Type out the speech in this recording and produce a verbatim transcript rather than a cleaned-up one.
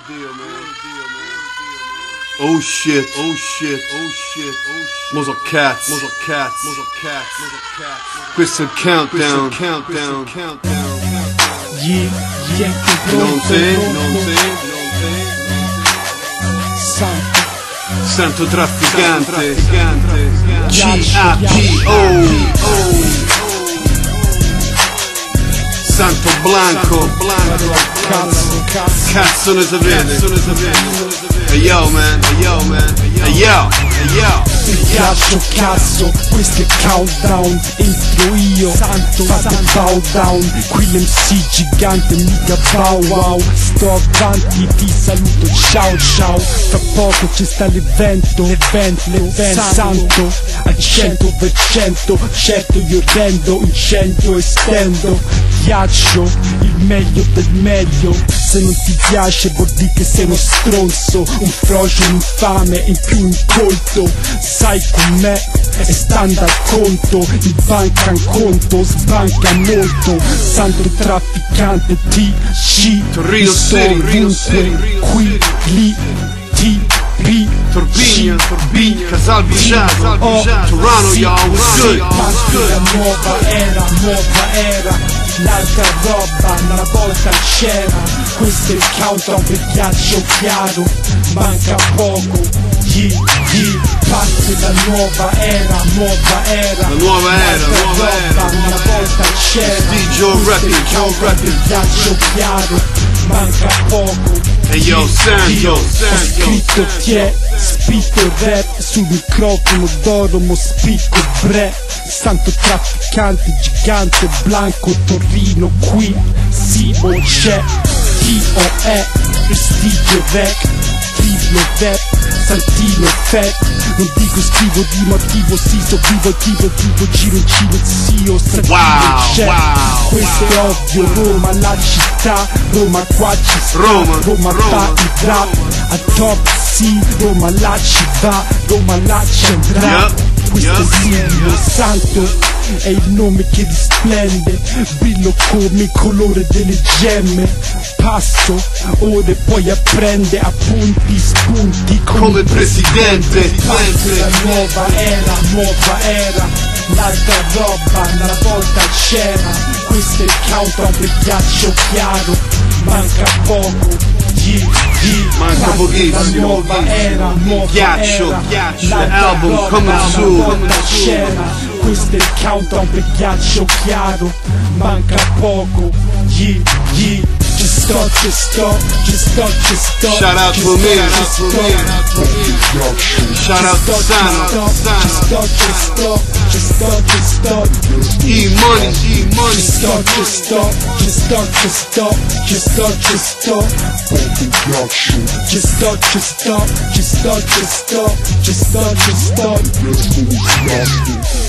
Oh shit, oh shit, oh shit, oh shit. Muzzle cats, muzzle cats, muzzle cats, muzzle cats. Questo è il countdown, countdown, countdown. Yeah, yeah, non te, non te, non te. Santo, Santo Trafficante, C A P O Santo Blanco, cazzo, cazzo, cazzo ne sapete? Hey yo man, hey yo man, hey yo, hey yo. Ghiaccio, cazzo, questo è countdown, entro io, santo, fate bow down, qui l'M C gigante, mica bow wow, sto avanti, ti saluto, ciao ciao, tra poco ci sta l'evento, l'evento, l'evento, santo, al cento per cento, certo io rendo, incento e stendo, ghiaccio, il meglio del meglio, se non ti piace vuol dire che sei uno stronzo, un frocio, un infame, in più un colto, sai con me è standard conto, il banca un conto, sbanca molto, Santo Trafficante, T C, Torino City, Torino City, qui, lì, T P, Torbigna, Torbigna, Casal Bruciato, oh, Toronto y'all, what's good, what's good, la nuova era, nuova era, l'altra roba, una volta c'era, questo è il countdown per Ghiaccio chiaro, manca poco, yeah, yeah, parte la nuova era, nuova era, la nuova era, nuova era, una volta c'era, D J Rapping, Joe Rapping, Ghiaccio chiaro, manca poco. Hey yo, Santo, Ho scritto tie, spicco rap, sul microfono d'oro mo spicco bre, Santo Trafficante, gigante, blanco, Torino qui, Sibo c'è, T O è, prestigio rec, triplo rap, Santino fat, non dico scrivo di motivo, sì, so vivo, tipo, tipo, giro in cilenzio, Santino wow, c'è, wow, questo wow. è ovvio, Roma la città, Roma qua ci sta, Roma, Roma, Roma, fa il rap, a top sì, Roma là ci va, Roma là ci andrà, yep, questo yep, è Silvio yep. Santo, è il nome che risplende, brillo come il colore delle gemme, passo, ore poi apprende, appunti, spunti come, come presidente, parte la nuova era, nuova era, l'altra roba, una volta c'era, questo è il countdown per Ghiaccio chiaro, manca poco, yeah, yeah, manca pochissimo, la nuova era, nuova Ghiaccio, era, Ghiaccio, l'altra album roba, coming una soon, volta c'era, questo è il countdown per Ghiaccio chiaro, manca poco, yeah, yeah, ci sto, ci sto, ci sto, ci sto, shout out to me, shout out to Sano, ci sto, ci sto, ci sto, ci sto, E-money, E-money, ci sto, ci sto, ci sto, ci sto, ci sto, ci sto, ci sto, ci sto, ci sto, ci sto, ci sto, ci sto, ci sto.